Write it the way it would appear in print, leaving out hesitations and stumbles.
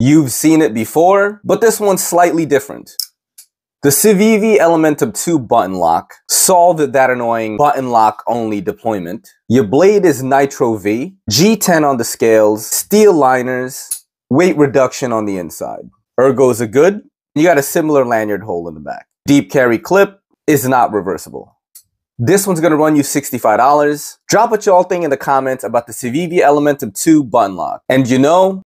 You've seen it before, but this one's slightly different. The Civivi Elementum 2 button lock solved that annoying button lock only deployment. Your blade is Nitro V, G10 on the scales, steel liners, weight reduction on the inside. Ergos are good. You got a similar lanyard hole in the back. Deep carry clip is not reversible. This one's gonna run you $65. Drop what y'all think in the comments about the Civivi Elementum 2 button lock. And you know,